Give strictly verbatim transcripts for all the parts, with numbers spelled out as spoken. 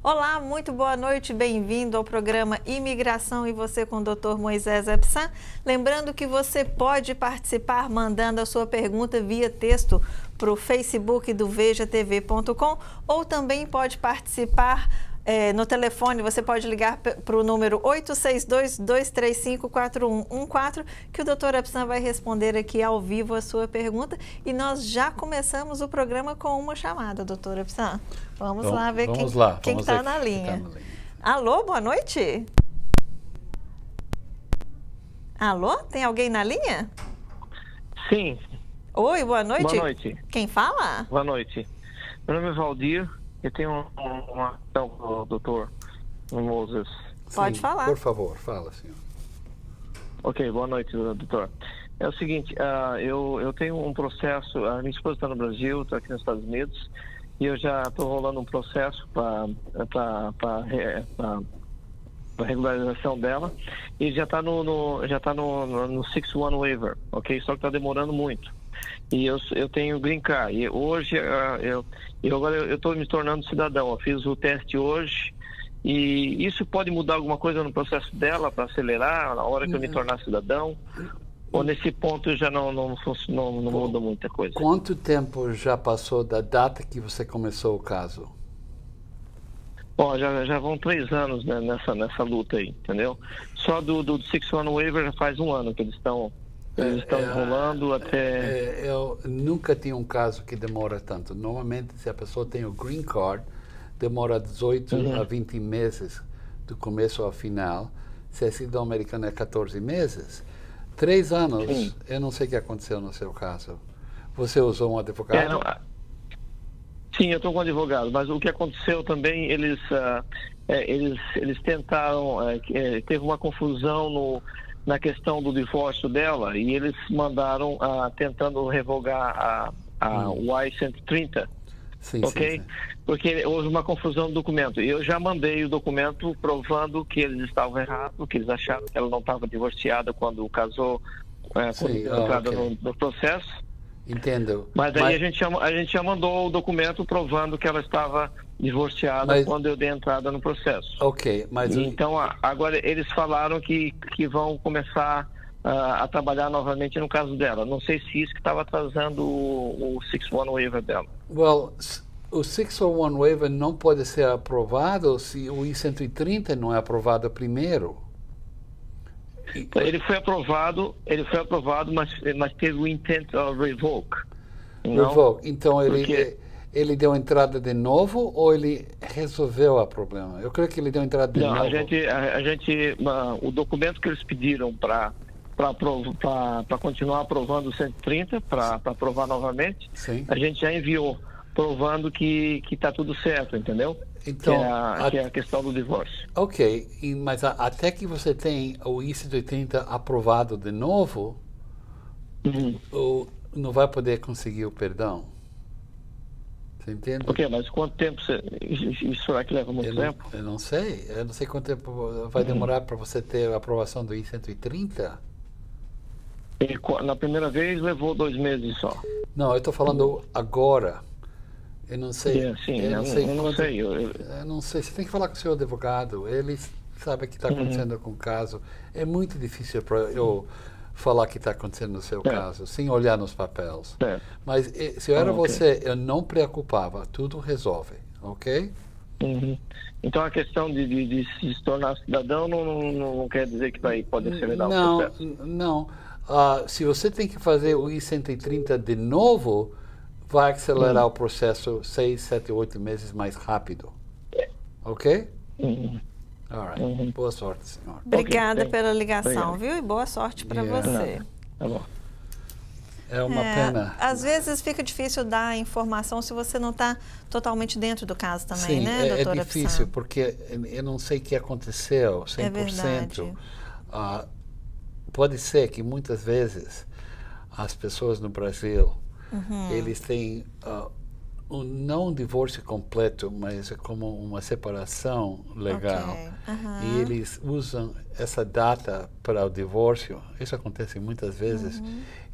Olá, muito boa noite, bem-vindo ao programa Imigração e Você com o doutor Moisés Epsan. Lembrando que você pode participar mandando a sua pergunta via texto para o Facebook do veja t v ponto com ou também pode participar é, no telefone. Você pode ligar para o número oito seis dois, dois três cinco, quatro um um quatro, que o doutor Epsan vai responder aqui ao vivo a sua pergunta. E nós já começamos o programa com uma chamada, doutor Epsan. Vamos Então, lá ver vamos quem lá, quem está na, tá linha. na linha. Alô, boa noite. Alô, tem alguém na linha? Sim. Oi, boa noite. Boa noite. Quem fala? Boa noite. Meu nome é Valdir. Eu tenho uma, uma questão para o doutor Moses. Pode Sim, falar. Por favor, fala, senhor. Ok, boa noite, doutor. É o seguinte, uh, eu, eu tenho um processo, a minha esposa está no Brasil, está aqui nos Estados Unidos, e eu já estou rolando um processo para a regularização dela, e já está no, no, já tá no, no, no seis um waiver, ok? Só que está demorando muito. E eu, eu tenho green card, e hoje, uh, eu, eu agora eu estou me tornando cidadão, eu fiz o teste hoje, e isso pode mudar alguma coisa no processo dela para acelerar na hora que eu me tornar cidadão? Ou nesse ponto já não, não, não, não muda muita coisa? Quanto tempo já passou da data que você começou o caso? Bom, já, já vão três anos, né, nessa, nessa luta aí, entendeu? Só do, do seis um waiver já faz um ano que eles estão eles estão é, enrolando até... É, eu nunca tive um caso que demora tanto. Normalmente, se a pessoa tem o green card, demora dezoito uhum. a vinte meses, do começo ao final. Se é cidadão americano, é quatorze meses. Três anos, Sim. Eu não sei o que aconteceu no seu caso. Você usou um advogado? É, não, sim, eu estou com um advogado, mas o que aconteceu também, eles, uh, é, eles, eles tentaram, é, teve uma confusão no, na questão do divórcio dela, e eles mandaram, uh, tentando revogar a, a hum. Y cento e trinta. Sim, ok? sim, sim. Porque houve uma confusão do documento. Eu já mandei o documento provando que eles estavam errados, que eles acharam que ela não estava divorciada quando casou, é, Sim, quando oh, entrada okay. no, no processo. Entendo. Mas aí Mas... A, gente já, a gente já mandou o documento provando que ela estava divorciada Mas... quando eu dei entrada no processo. Ok, mas... Então, agora eles falaram que, que vão começar uh, a trabalhar novamente no caso dela. Não sei se isso que estava atrasando o, o seis um waiver dela. Well, o seis um waiver não pode ser aprovado se o I cento e trinta não é aprovado primeiro. Ele foi aprovado, ele foi aprovado, mas, mas teve o intent of revoke. Revoke. Então ele, Porque... ele deu entrada de novo ou ele resolveu o problema? Eu creio que ele deu entrada de não, novo. A gente, a, a gente, uh, o documento que eles pediram para para continuar aprovando o cento e trinta, para aprovar novamente, Sim. A gente já enviou, provando que que está tudo certo, entendeu? Então, que, é a, a, que é a questão do divórcio. Ok, e, mas a, até que você tem o I cento e trinta aprovado de novo, uhum. o, não vai poder conseguir o perdão. Você entende? Ok, mas quanto tempo você, isso será que leva muito eu tempo? Não, eu não sei, eu não sei quanto tempo vai demorar uhum. para você ter a aprovação do I cento e trinta. E, na primeira vez levou dois meses só. Não, eu estou falando agora. Eu não sei. Yeah, sim, eu não eu, sei. Eu não quanto, sei. Eu, eu... eu não sei. Você tem que falar com o seu advogado. Ele sabe o que está acontecendo uhum. com o caso. É muito difícil para eu falar o que está acontecendo no seu é. caso, sem olhar nos papéis. É. Mas se eu era ah, okay. você, eu não preocupava. Tudo resolve, ok? Uhum. Então a questão de, de, de se tornar cidadão não, não, não quer dizer que vai pode acelerar não, o processo? Não. Uh, se você tem que fazer o I cento e trinta de novo, vai acelerar uhum. o processo seis, sete, oito meses mais rápido. Ok? Uhum. All right. Uhum. Boa sorte, senhor. Obrigada okay. pela ligação, Obrigado. viu? E boa sorte para yeah. você. Tá bom. É uma é, pena. Às vezes fica difícil dar informação se você não está totalmente dentro do caso também, Sim, né, é, doutora é difícil, Epsan? porque eu não sei o que aconteceu cem por cento. É verdade. Uh, pode ser que muitas vezes as pessoas no Brasil, uhum. eles têm uh, um, não um divórcio completo, mas é como uma separação legal. Okay. Uhum. E eles usam essa data para o divórcio. Isso acontece muitas vezes. Uhum.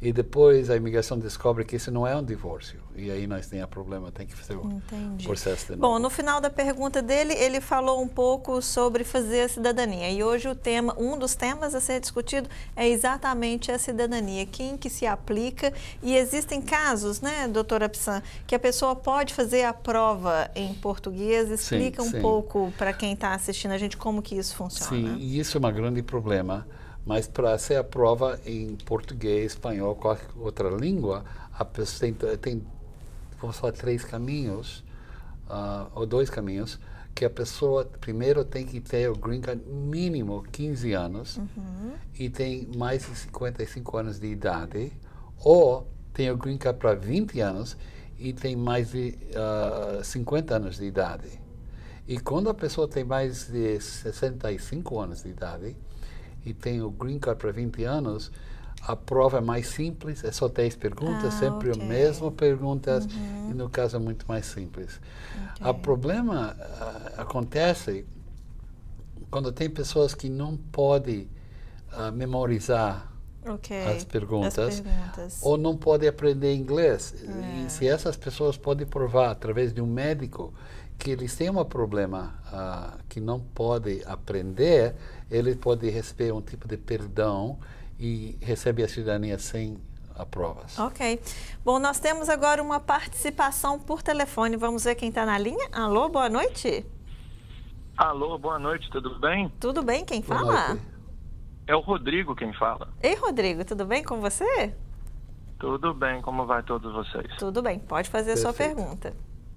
E depois a imigração descobre que isso não é um divórcio. E aí nós temos problema, tem que fazer o Entendi. processo de novo. Bom, no final da pergunta dele, ele falou um pouco sobre fazer a cidadania. E hoje o tema, um dos temas a ser discutido é exatamente a cidadania. Quem que se aplica. E existem casos, né, doutora Psan, que a pessoa pode fazer a prova em português. Explica sim, um sim. pouco para quem está assistindo a gente como que isso funciona. Sim, e isso é um grande problema. Mas para ser a prova em português, espanhol, qualquer outra língua, a pessoa tem, tem vamos falar, três caminhos, uh, ou dois caminhos, que a pessoa primeiro tem que ter o green card mínimo quinze anos, uhum. e tem mais de cinquenta e cinco anos de idade, ou tem o green card para vinte anos e tem mais de uh, cinquenta anos de idade. E quando a pessoa tem mais de sessenta e cinco anos de idade, e tem o green card para vinte anos, a prova é mais simples, é só dez perguntas, ah, sempre okay. as mesmas perguntas, uhum. e no caso é muito mais simples. Okay. O problema uh, acontece quando tem pessoas que não podem uh, memorizar okay. as, perguntas, as perguntas, ou não podem aprender inglês. É. E se essas pessoas podem provar através de um médico que eles têm um problema uh, que não podem aprender, eles podem receber um tipo de perdão e receber a cidadania sem a provas. Ok. Bom, nós temos agora uma participação por telefone. Vamos ver quem está na linha. Alô, boa noite. Alô, boa noite, tudo bem? Tudo bem, quem fala? É o Rodrigo quem fala. Ei, Rodrigo, tudo bem com você? Tudo bem, como vai todos vocês? Tudo bem, pode fazer Perfeito. a sua pergunta.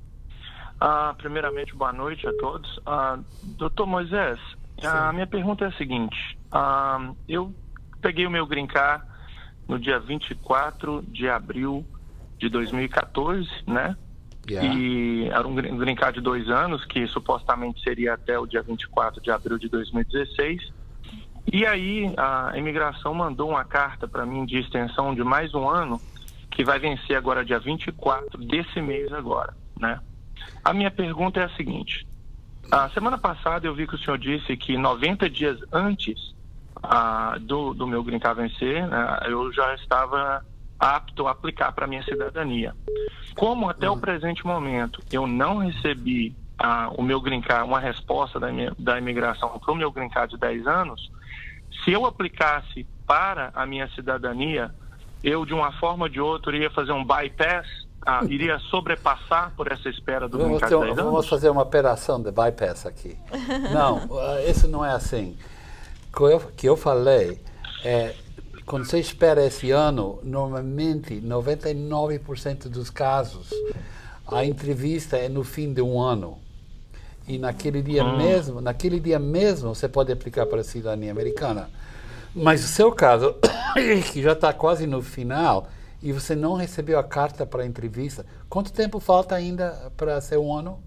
Ah, primeiramente, boa noite a todos. Ah, doutor Moisés, Sim. a minha pergunta é a seguinte. Ah, eu peguei o meu green card no dia vinte e quatro de abril de dois mil e quatorze, né? Yeah. E era um green card de dois anos, que supostamente seria até o dia vinte e quatro de abril de dois mil e dezesseis. E aí a imigração mandou uma carta para mim de extensão de mais um ano, que vai vencer agora dia vinte e quatro desse mês agora, né? A minha pergunta é a seguinte. A semana passada eu vi que o senhor disse que noventa dias antes ah, do, do meu green card vencer, né, eu já estava apto a aplicar para a minha cidadania. Como até o presente momento eu não recebi ah, o meu green card, uma resposta da, minha, da imigração para o meu green card de dez anos, se eu aplicasse para a minha cidadania, eu de uma forma ou de outra iria fazer um bypass, ah, iria sobrepassar por essa espera do vamos, green card ter, de dez anos? Vamos fazer uma operação de bypass aqui. Não, uh, isso não é assim. O que eu, que eu falei é, quando você espera esse ano, normalmente, noventa e nove por cento dos casos, a entrevista é no fim de um ano. E naquele dia hum. mesmo, naquele dia mesmo, você pode aplicar para a cidadania americana. Mas o seu caso, que já está quase no final, e você não recebeu a carta para a entrevista, quanto tempo falta ainda para ser um ano?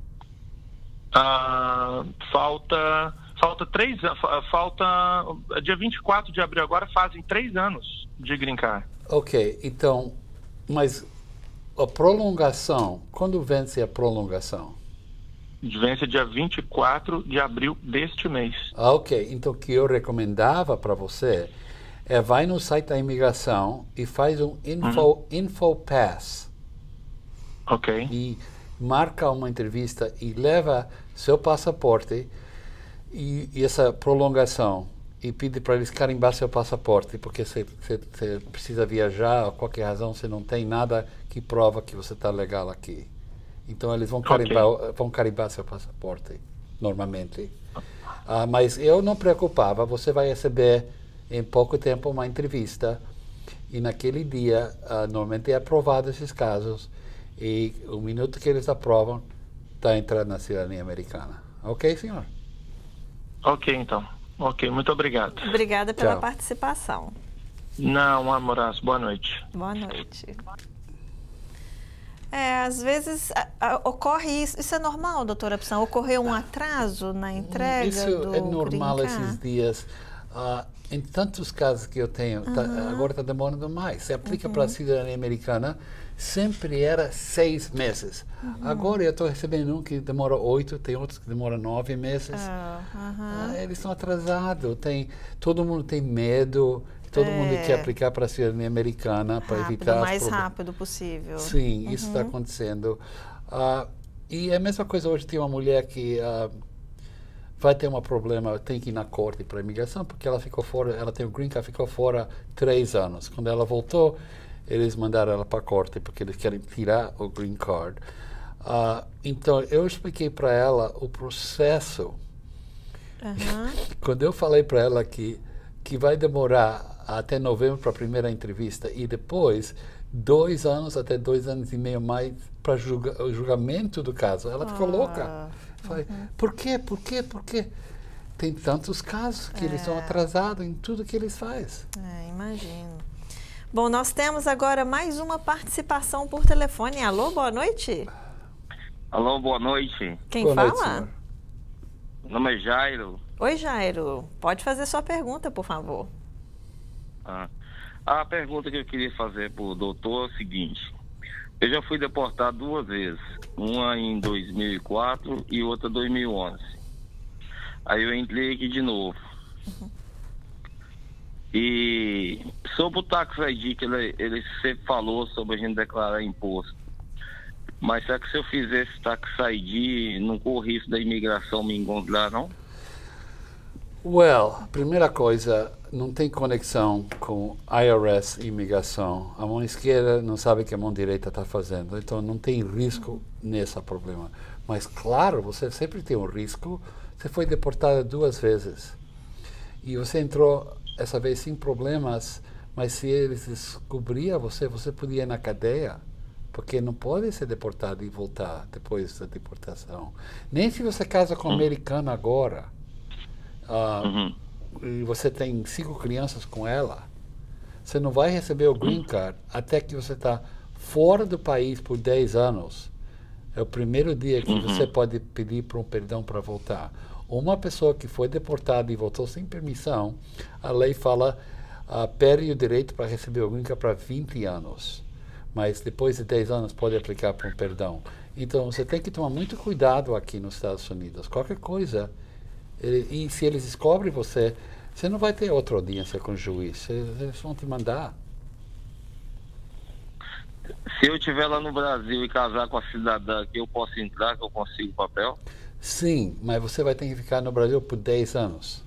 Ah, falta, falta três anos, falta, dia vinte e quatro de abril agora fazem três anos de green card. Ok, então, mas a prolongação, quando vence a prolongação? Vence dia vinte e quatro de abril deste mês. Ah, ok. Então, o que eu recomendava para você é vai no site da imigração e faz um info, uhum. info pass. Ok. E marca uma entrevista e leva seu passaporte e, e essa prolongação e pede para eles carimbar seu passaporte, porque você precisa viajar, por qualquer razão, você não tem nada que prova que você está legal aqui. Então, eles vão carimbar, okay. vão carimbar seu passaporte, normalmente. Uh, mas eu não preocupava, você vai receber em pouco tempo uma entrevista e naquele dia, uh, normalmente é aprovado esses casos e o minuto que eles aprovam, está entrando na cidadania americana. Ok, senhor? Ok, então. Ok, muito obrigado. Obrigada pela Tchau. participação. Não, um abraço. Boa noite. Boa noite. É, às vezes a, a, ocorre isso. Isso é normal, doutora Psan? Ocorreu um atraso na entrega isso do é normal green card? esses dias. Uh, em tantos casos que eu tenho, uhum. tá, agora está demorando mais. Você aplica uhum. para a cidadania americana, sempre era seis meses. Uhum. Agora eu estou recebendo um que demora oito, tem outros que demoram nove meses. Oh, uhum. uh, eles estão atrasados. Tem, todo mundo tem medo Todo é. mundo quer aplicar para a cidadania americana para evitar o mais os rápido possível. Sim, uhum. isso está acontecendo. Uh, e é a mesma coisa hoje, tem uma mulher que uh, vai ter um problema, tem que ir na corte para imigração, porque ela ficou fora, ela tem o green card, ficou fora três anos. Quando ela voltou, eles mandaram ela para a corte, porque eles querem tirar o green card. Uh, então, eu expliquei para ela o processo. Uhum. Quando eu falei para ela que, que vai demorar até novembro para a primeira entrevista e depois dois anos até dois anos e meio mais para julga, o julgamento do caso, ela ficou ah, louca. Falei, uhum. por quê? Por quê? Por quê? Tem tantos casos que é. eles estão atrasados em tudo que eles fazem. É, imagino. Bom, nós temos agora mais uma participação por telefone. Alô, boa noite. Alô, boa noite. Quem boa fala? Noite, Meu nome é Jairo. Oi, Jairo. Pode fazer sua pergunta, por favor. Ah, a pergunta que eu queria fazer para o doutor é o seguinte. Eu já fui deportado duas vezes. Uma em dois mil e quatro e outra em dois mil e onze. Aí eu entrei aqui de novo. Uhum. E sobre o Tax I D, que ele, ele sempre falou sobre a gente declarar imposto. Mas será que se eu fizer esse Tax I D, não corro risco da imigração me encontrar, não? Well, primeira coisa, não tem conexão com I R S e imigração. A mão esquerda não sabe o que a mão direita está fazendo, então não tem risco nesse problema. Mas, claro, você sempre tem um risco. Você foi deportada duas vezes. E você entrou, essa vez, sem problemas, mas se eles descobriam você, você podia ir na cadeia. Porque não pode ser deportado e voltar depois da deportação. Nem se você casa com um americano agora, uh, uhum. e você tem cinco crianças com ela, você não vai receber o green card até que você está fora do país por dez anos. É o primeiro dia que uhum. você pode pedir por um perdão para voltar. Uma pessoa que foi deportada e voltou sem permissão, a lei fala, uh, perde o direito para receber o green card para vinte anos. Mas depois de dez anos pode aplicar para um perdão. Então, você tem que tomar muito cuidado aqui nos Estados Unidos. Qualquer coisa, ele, e se eles descobrem você, você não vai ter outra audiência com o juiz. Eles vão te mandar. Se eu estiver lá no Brasil e casar com a cidadã, que eu posso entrar, que eu consigo papel? Sim, mas você vai ter que ficar no Brasil por dez anos.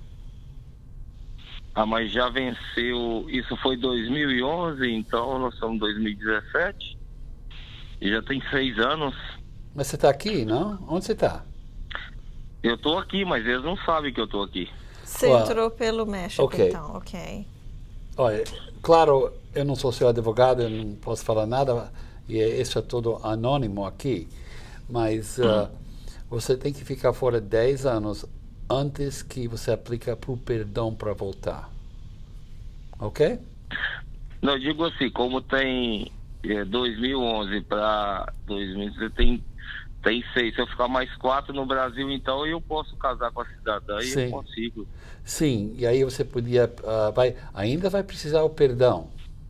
Ah, mas já venceu, isso foi dois mil e onze, então nós somos em dois mil e dezessete, e já tem seis anos. Mas você está aqui, não? Onde você está? Eu estou aqui, mas eles não sabem que eu estou aqui. Você well, entrou pelo México, okay. então, ok. Olha, claro, eu não sou seu advogado, eu não posso falar nada, e isso é tudo anônimo aqui, mas uh, você tem que ficar fora dez anos antes que você aplica para o perdão para voltar. Ok? Não, eu digo assim, como tem é, dois mil e onze para dois mil e dezesseis, tem, tem seis. Se eu ficar mais quatro no Brasil, então eu posso casar com a cidadã e eu consigo. Sim, e aí você podia, uh, vai, ainda vai precisar o perdão.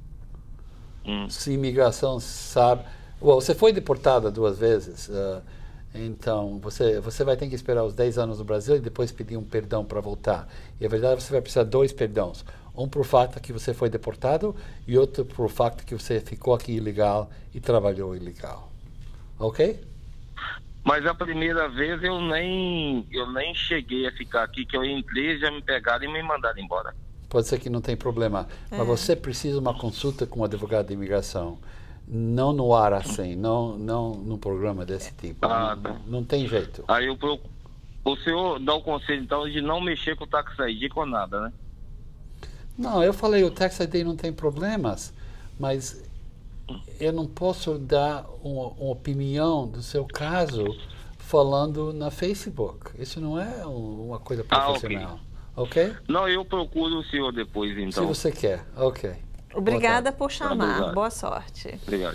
Hum. Se imigração sabe... Well, você foi deportada duas vezes, uh, então, você, você vai ter que esperar os dez anos no Brasil e depois pedir um perdão para voltar. E a verdade, você vai precisar de dois perdões. Um por fato que você foi deportado e outro por fato que você ficou aqui ilegal e trabalhou ilegal. Ok? Mas a primeira vez eu nem, eu nem cheguei a ficar aqui, que eu entrei, já me pegaram e me mandaram embora. Pode ser que não tem problema. É. Mas você precisa de uma consulta com um advogado de imigração. Não no ar assim, não, não num programa desse tipo. Ah, não, tá. não tem jeito. Aí eu procuro. O senhor dá o conselho, então, de não mexer com o Tax I D com nada, né? Não, eu falei, o Tax I D não tem problemas, mas eu não posso dar uma, uma opinião do seu caso falando na Facebook. Isso não é uma coisa profissional. Ah, okay. ok? Não, eu procuro o senhor depois, então. Se você quer, ok. Obrigada por chamar. Obrigado. Boa sorte. Obrigado.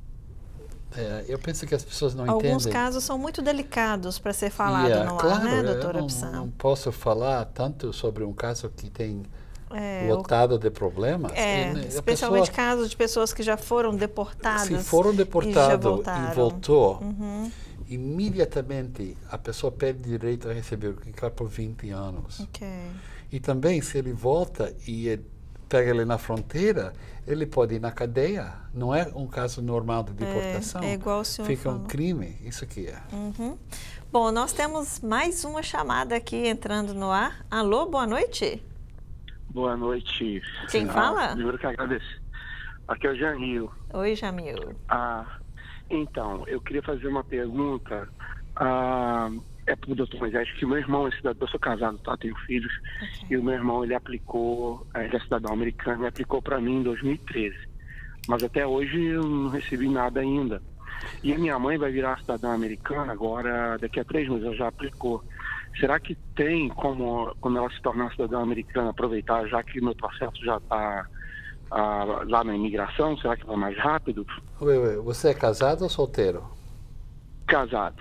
É, eu penso que as pessoas não Alguns entendem. Alguns casos são muito delicados para ser falado yeah, no claro, ar, né, doutora eu Psan? Não, não posso falar tanto sobre um caso que tem é, lotado o... de problemas. É, e, especialmente pessoa, casos de pessoas que já foram deportadas. Se foram deportadas e, e voltou, uhum. imediatamente a pessoa perde direito a receber o green card por vinte anos. Okay. E também, se ele volta e pega ele na fronteira, ele pode ir na cadeia. Não é um caso normal de deportação. É, é igual o senhor Fica falou. um crime, isso aqui é. Uhum. Bom, nós temos mais uma chamada aqui entrando no ar. Alô, boa noite. Boa noite. Quem ah, fala? Primeiro que agradeço. Aqui é o Jamil. Oi, Jamil. Ah, então, eu queria fazer uma pergunta. Ah, é para o doutor Moisés, que meu irmão é cidadão, eu sou casado, tá? Tenho filhos. Okay. E o meu irmão, ele aplicou, ele é cidadão americano, e aplicou para mim em dois mil e treze. Mas até hoje eu não recebi nada ainda. E a minha mãe vai virar cidadã americana agora, daqui a três meses, ela já aplicou. Será que tem como, quando ela se tornar cidadã americana, aproveitar, já que o meu processo já está ah, lá na imigração? Será que vai mais rápido? Oi, oi. Você é casado ou solteiro? Casado.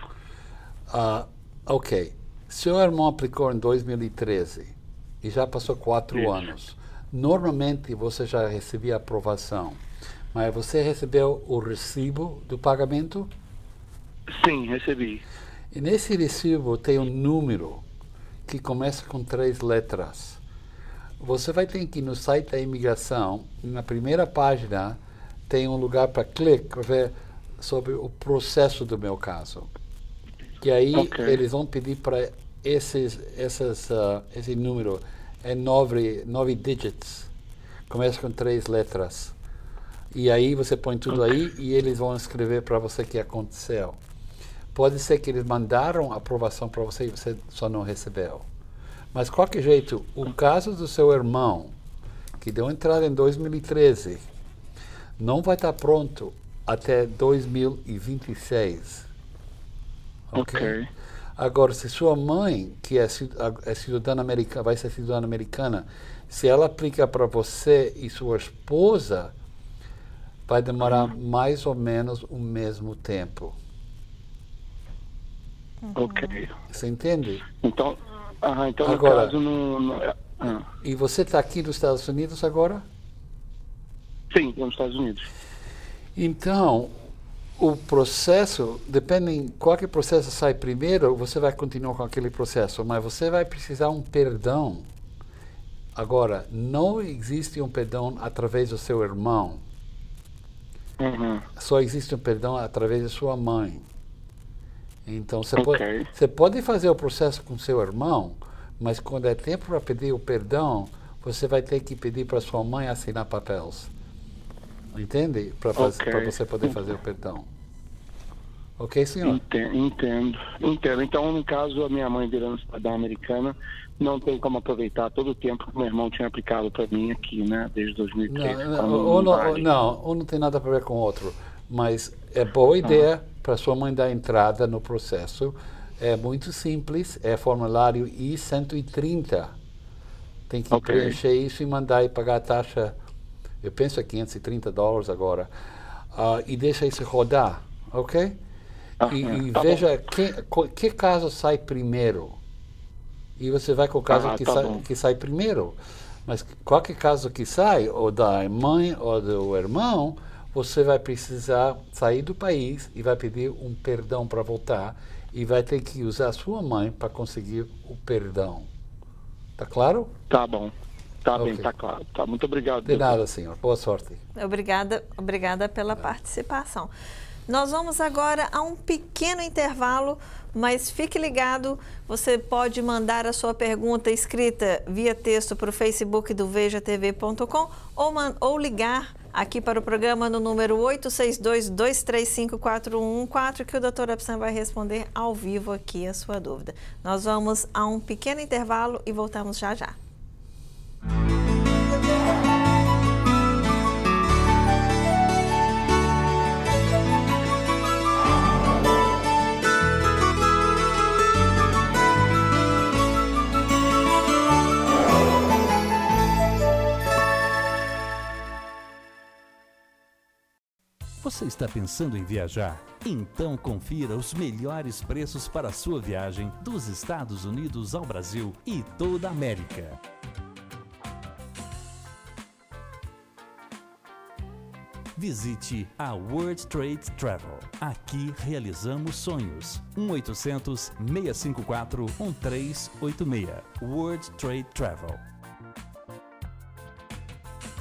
Ah, ok. Seu irmão aplicou em dois mil e treze e já passou quatro Isso. anos. Normalmente você já recebia aprovação, mas você recebeu o recibo do pagamento? Sim, recebi. E nesse recibo tem um número que começa com três letras. Você vai ter que ir no site da imigração, na primeira página tem um lugar para clicar para ver sobre o processo do meu caso. E aí Okay. eles vão pedir para esses, essas, uh, esse número, é nove, nove digits, começa com três letras. E aí você põe tudo Okay. aí e eles vão escrever para você o que aconteceu. Pode ser que eles mandaram a aprovação para você e você só não recebeu. Mas, de qualquer jeito, o caso do seu irmão, que deu entrada em dois mil e treze, não vai estar pronto até dois mil e vinte e seis. Ok? Ok. Agora, se sua mãe, que é, é cidadã americana, vai ser cidadã americana, se ela aplica para você e sua esposa, vai demorar Uhum. mais ou menos o mesmo tempo. Ok. Você entende? Então, ah, então Agora- no caso, não... não ah, E você está aqui nos Estados Unidos agora? sim, estou nos Estados Unidos. Então, o processo, depende em qual que processo sai primeiro, você vai continuar com aquele processo, mas você vai precisar um perdão. Agora, não existe um perdão através do seu irmão. Uhum. Só existe um perdão através da sua mãe. Então, você, Ok. pode, você pode fazer o processo com seu irmão, mas quando é tempo para pedir o perdão, você vai ter que pedir para sua mãe assinar papéis. Entende? Para Ok. você poder fazer o perdão. Ok, senhor? Entendo, entendo, entendo. Então, no caso, a minha mãe virando cidadã americana, não tem como aproveitar todo o tempo que meu irmão tinha aplicado para mim aqui, né? Desde dois mil e treze. Não, quando não, ou não, vale. não, ou não tem nada a ver com o outro. Mas é boa ideia para sua mãe dar entrada no processo. É muito simples, é formulário I cento e trinta. Tem que Ok. preencher isso e mandar e pagar a taxa, eu penso é quinhentos e trinta dólares agora. Ah, e deixa isso rodar, ok? Ah, E, é, e tá veja que, co- que caso sai primeiro. E você vai com o caso Ah, que, tá sai, bom. que sai primeiro. Mas qualquer caso que sai, ou da mãe ou do irmão, você vai precisar sair do país e vai pedir um perdão para voltar e vai ter que usar a sua mãe para conseguir o perdão. Tá claro? Tá bom. Tá Ok. bem, tá claro. Tá, muito obrigado. De doutor. nada, senhor. Boa sorte. Obrigada, obrigada pela participação. Nós vamos agora a um pequeno intervalo, mas fique ligado, você pode mandar a sua pergunta escrita via texto para o Facebook do veja T V ponto com ou, man- ou ligar aqui para o programa no número oito seis dois, dois três cinco, quatro um um quatro, que o doutor Absan vai responder ao vivo aqui a sua dúvida. Nós vamos a um pequeno intervalo e voltamos já já. Você está pensando em viajar? Então confira os melhores preços para a sua viagem dos Estados Unidos ao Brasil e toda a América. Visite a World Trade Travel. Aqui realizamos sonhos. um oitocentos, seis cinco quatro, um três oito seis. World Trade Travel.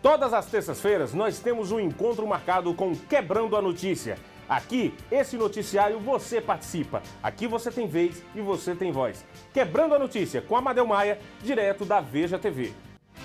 Todas as terças-feiras nós temos um encontro marcado com Quebrando a Notícia. Aqui, esse noticiário você participa. Aqui você tem vez e você tem voz. Quebrando a Notícia com Amadeu Maia, direto da Veja T V.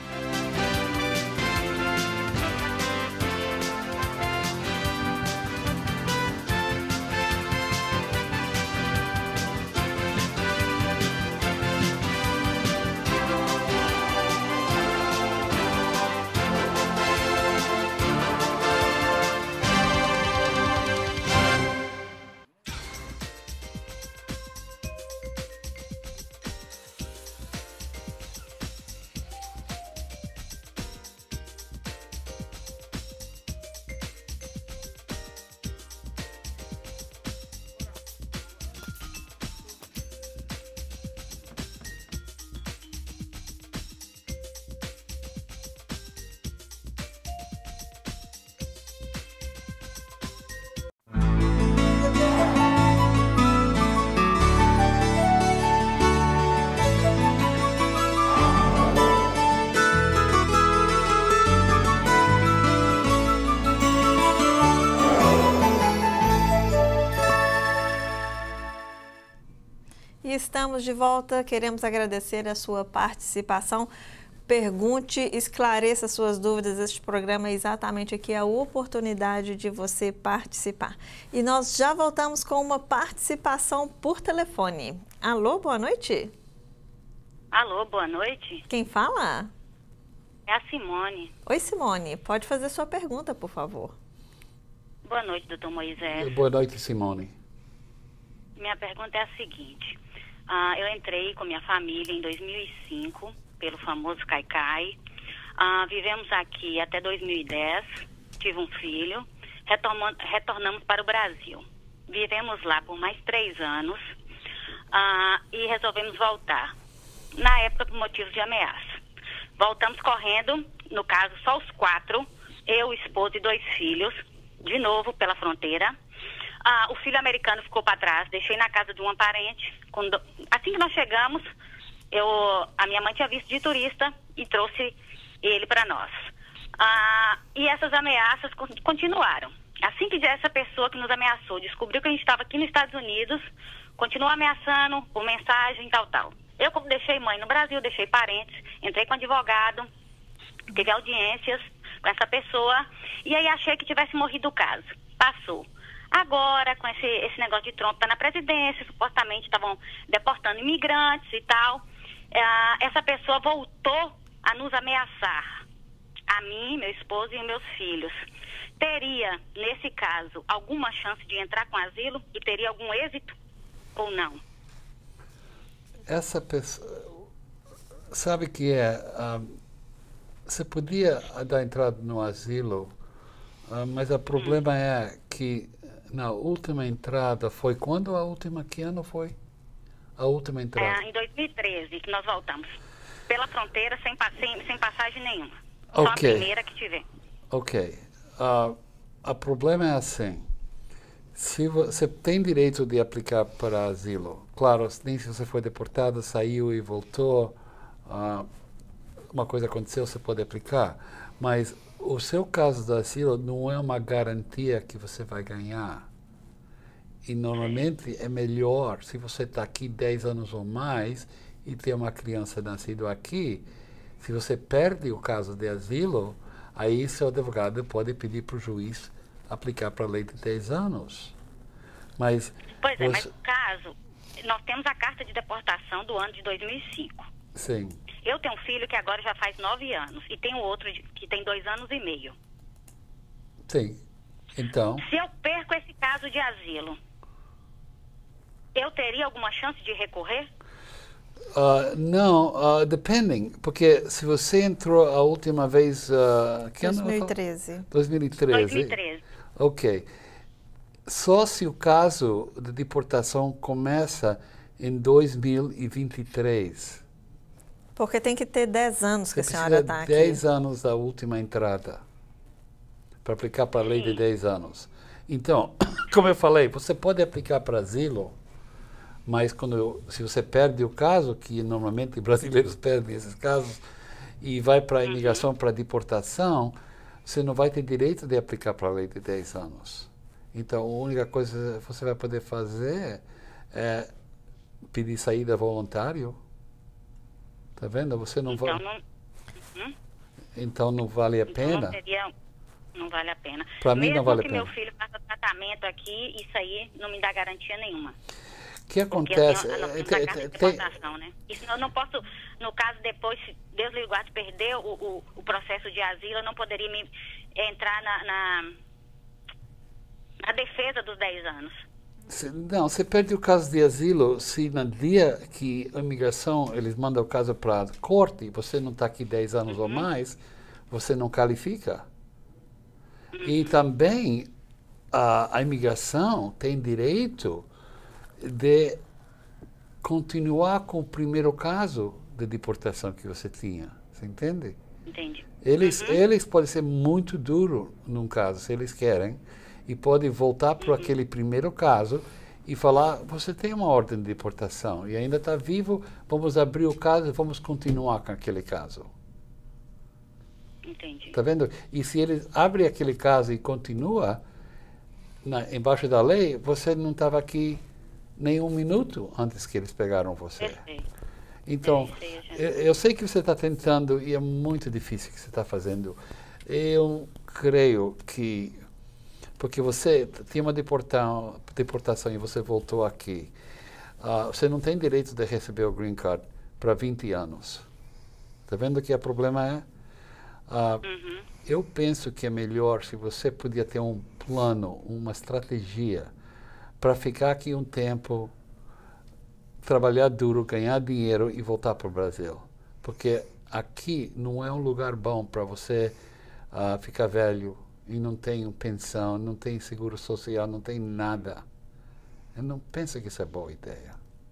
Estamos de volta, queremos agradecer a sua participação. Pergunte, esclareça suas dúvidas. Este programa é exatamente aqui a oportunidade de você participar. E nós já voltamos com uma participação por telefone. Alô, boa noite. Alô, boa noite. Quem fala? É a Simone. Oi, Simone. Pode fazer sua pergunta, por favor. Boa noite, doutor Moisés. Boa noite, Simone. Minha pergunta é a seguinte. Uh, eu entrei com minha família em dois mil e cinco, pelo famoso Caicai. Uh, vivemos aqui até dois mil e dez, tive um filho, retornamos para o Brasil. Vivemos lá por mais três anos uh, e resolvemos voltar. Na época, por motivos de ameaça. Voltamos correndo, no caso, só os quatro, eu, esposo e dois filhos, de novo pela fronteira. Ah, o filho americano ficou para trás, deixei na casa de uma parente. Quando, assim que nós chegamos, eu, a minha mãe tinha visto de turista e trouxe ele para nós. Ah, e essas ameaças continuaram. Assim que essa pessoa que nos ameaçou descobriu que a gente estava aqui nos Estados Unidos, continuou ameaçando por mensagem e tal, tal. Eu, como deixei mãe no Brasil, deixei parentes, entrei com advogado, teve audiências com essa pessoa, e aí achei que tivesse morrido o caso. Passou. Agora, com esse, esse negócio de Trump tá na presidência, supostamente estavam deportando imigrantes e tal, uh, essa pessoa voltou a nos ameaçar, a mim, meu esposo e meus filhos. Teria, nesse caso, alguma chance de entrar com asilo e teria algum êxito ou não? Essa pessoa, sabe que é, uh, você podia dar entrada no asilo, uh, mas o problema hum. é que na última entrada, foi quando a última, que ano foi? A última entrada? É, em dois mil e treze, que nós voltamos. Pela fronteira, sem, sem, sem passagem nenhuma. Okay. Só a primeira que tivemos. Ok. Uh, o problema é assim, se você tem direito de aplicar para asilo, claro, nem se você foi deportado, saiu e voltou, uh, uma coisa aconteceu, você pode aplicar, mas o seu caso do asilo não é uma garantia que você vai ganhar. E normalmente é melhor, se você está aqui dez anos ou mais e tem uma criança nascida aqui, se você perde o caso de asilo, aí seu advogado pode pedir para o juiz aplicar para a lei de dez anos. Mas pois é, você... mas no caso, nós temos a carta de deportação do ano de dois mil e cinco. Sim. Eu tenho um filho que agora já faz nove anos e tenho outro de, que tem dois anos e meio. Sim. Então... Se eu perco esse caso de asilo, eu teria alguma chance de recorrer? Uh, não, uh, depending, porque se você entrou a última vez... Uh, que dois mil e treze. Ano? dois mil e treze. dois mil e treze. Ok. Só se o caso de deportação começa em dois mil e vinte e três. Porque tem que ter dez anos que Você a senhora está aqui. dez anos da última entrada para aplicar para a lei de dez anos. Então, como eu falei, você pode aplicar para asilo, mas quando, se você perde o caso, que normalmente brasileiros perdem esses casos, e vai para a imigração, uhum. para deportação, você não vai ter direito de aplicar para a lei de dez anos. Então, a única coisa que você vai poder fazer é pedir saída voluntária. Tá vendo? Você não então, vai... Não... Uhum. Então, não vale a então, pena? Não, seria... não vale a pena. Para mim, não vale a pena. pena. Mesmo que meu filho faça tratamento aqui, isso aí não me dá garantia nenhuma. O que acontece? Tenho, não, tem, de deportação, né? Isso eu não posso, no caso, depois, se Deus lhe guarde, perder o, o, o processo de asilo, eu não poderia me entrar na, na, na defesa dos dez anos. Se, não, você perde o caso de asilo se no dia que a imigração, eles mandam o caso para a corte e você não está aqui dez anos uhum. ou mais, você não qualifica. Uhum. E também a, a imigração tem direito de continuar com o primeiro caso de deportação que você tinha. Você entende? Entendi. Eles, uhum. eles podem ser muito duros num caso, se eles querem, e podem voltar para uhum. aquele primeiro caso e falar, você tem uma ordem de deportação e ainda está vivo, vamos abrir o caso e vamos continuar com aquele caso. Entendi. Tá vendo? E se eles abrem aquele caso e continua na, embaixo da lei, você não estava aqui nem um minuto antes que eles pegaram você. Eu sei. Então, eu sei, eu, eu sei que você está tentando e é muito difícil que você está fazendo. Eu creio que, porque você tinha uma deportação, deportação e você voltou aqui, uh, você não tem direito de receber o green card para vinte anos. Está vendo que o problema é? Uh, uhum. Eu penso que é melhor se você podia ter um plano, uma estratégia para ficar aqui um tempo, trabalhar duro, ganhar dinheiro e voltar para o Brasil. Porque aqui não é um lugar bom para você uh, ficar velho e não tem pensão, não tem seguro social, não tem nada. Eu não penso que isso é boa ideia.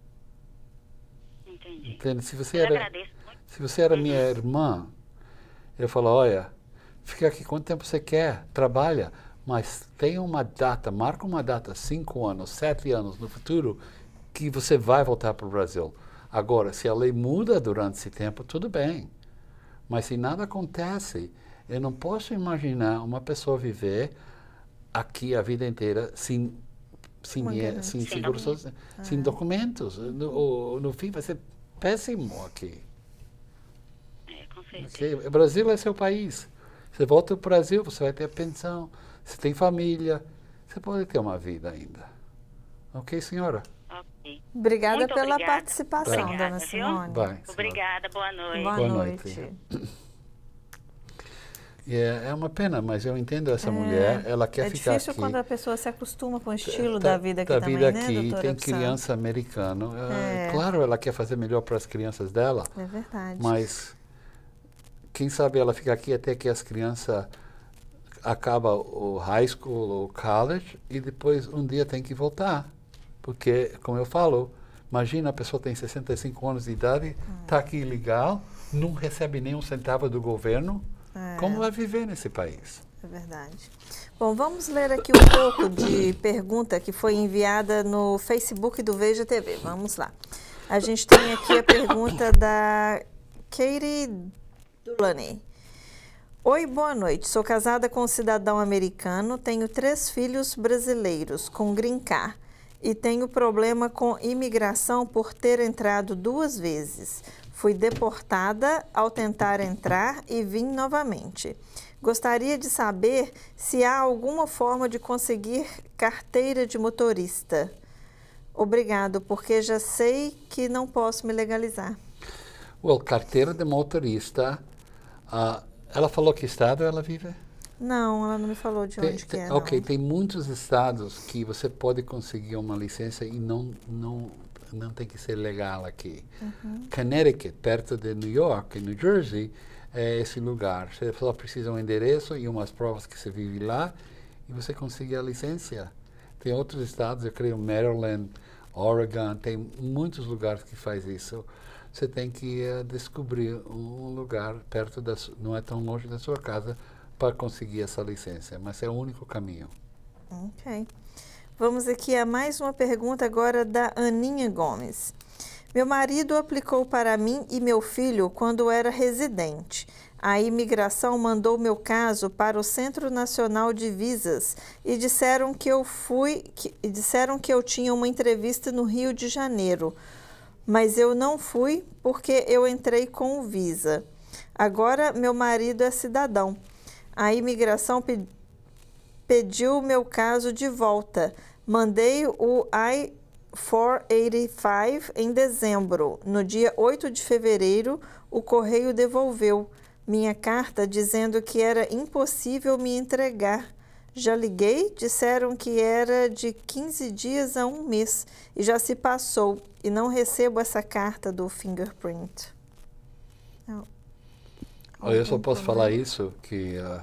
Entendi. Entende? Se você eu era, agradeço muito. Se você era uhum. minha irmã, eu falo, olha, fica aqui quanto tempo você quer, trabalha, mas tem uma data, marca uma data, cinco anos, sete anos no futuro, que você vai voltar para o Brasil. Agora, se a lei muda durante esse tempo, tudo bem. Mas se nada acontece, eu não posso imaginar uma pessoa viver aqui a vida inteira sem, sem, sem, sem seguro social, ah. sem documentos. No, no fim, vai ser péssimo aqui. É, com certeza. Okay? O Brasil é seu país. Você volta para o Brasil, você vai ter pensão, você tem família, você pode ter uma vida ainda. Ok, senhora? Ok. Obrigada Muito pela obrigada. participação, Obrigada, dona Simone. Vai, obrigada, boa noite. Boa, boa noite. noite. É, é uma pena, mas eu entendo essa é, mulher, ela quer é ficar aqui. É difícil quando a pessoa se acostuma com o estilo tá, da vida aqui da também, vida né, aqui, doutora tem Absan? criança americana. É. Claro, ela quer fazer melhor para as crianças dela. É verdade. Mas, quem sabe ela fica aqui até que as crianças acaba o high school ou college e depois um dia tem que voltar. Porque, como eu falo, imagina a pessoa tem sessenta e cinco anos de idade, está hum. aqui ilegal, não recebe nem um centavo do governo. É. Como vai viver nesse país? É verdade. Bom, vamos ler aqui um pouco de pergunta que foi enviada no Facebook do Veja T V. Vamos lá. A gente tem aqui a pergunta da Katie Dulaney. Oi, boa noite. Sou casada com um cidadão americano, tenho três filhos brasileiros com green card e tenho problema com imigração por ter entrado duas vezes. Fui deportada ao tentar entrar e vim novamente. Gostaria de saber se há alguma forma de conseguir carteira de motorista. Obrigado, porque já sei que não posso me legalizar. Well, carteira de motorista, uh, ela falou que estado ela vive? Não, ela não me falou de tem, onde tem, que é. Ok, não. Tem muitos estados que você pode conseguir uma licença e não, não, não tem que ser legal aqui. Uhum. Connecticut, perto de New York, e New Jersey, é esse lugar. Você só precisa um endereço e umas provas que você vive lá e você consegue a licença. Tem outros estados, eu creio Maryland, Oregon, tem muitos lugares que faz isso. Você tem que uh, descobrir um lugar perto da, não é tão longe da sua casa, para conseguir essa licença, mas é o único caminho. Ok. Vamos aqui a mais uma pergunta agora da Aninha Gomes. Meu marido aplicou para mim e meu filho quando era residente. A imigração mandou meu caso para o Centro Nacional de Visas e disseram que eu fui, que, disseram que eu tinha uma entrevista no Rio de Janeiro, mas eu não fui porque eu entrei com o Visa. Agora meu marido é cidadão. A imigração pe, pediu meu caso de volta. Mandei o I quatrocentos e oitenta e cinco em dezembro. No dia oito de fevereiro, o correio devolveu minha carta dizendo que era impossível me entregar. Já liguei, disseram que era de quinze dias a um mês e já se passou e não recebo essa carta do fingerprint. Não. Eu só posso falar isso, que uh,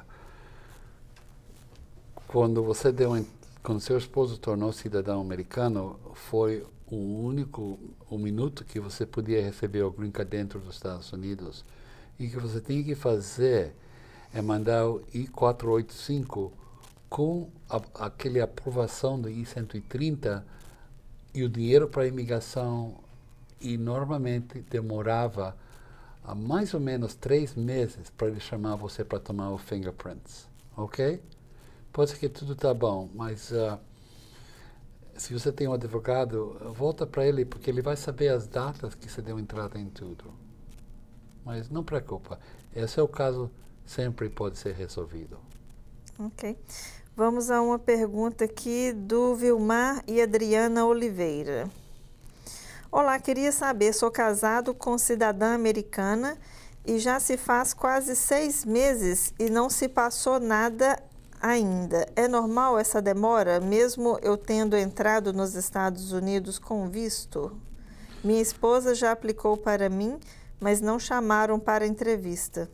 quando você deu, quando seu esposo tornou cidadão americano, foi o único um minuto que você podia receber o green card dentro dos Estados Unidos. E o que você tem que fazer é mandar o I quatrocentos e oitenta e cinco com a, aquele aprovação do I cento e trinta e o dinheiro para a imigração, e normalmente demorava a mais ou menos três meses para ele chamar você para tomar o fingerprints, ok? Pode ser que tudo está bom, mas uh, se você tem um advogado, volta para ele, porque ele vai saber as datas que você deu entrada em tudo. Mas não preocupa, esse é o caso, sempre pode ser resolvido. Ok. Vamos a uma pergunta aqui do Vilmar e Adriana Oliveira. Olá, queria saber, sou casado com cidadã americana e já se faz quase seis meses e não se passou nada ainda. É normal essa demora, mesmo eu tendo entrado nos Estados Unidos com visto? Minha esposa já aplicou para mim, mas não chamaram para entrevista.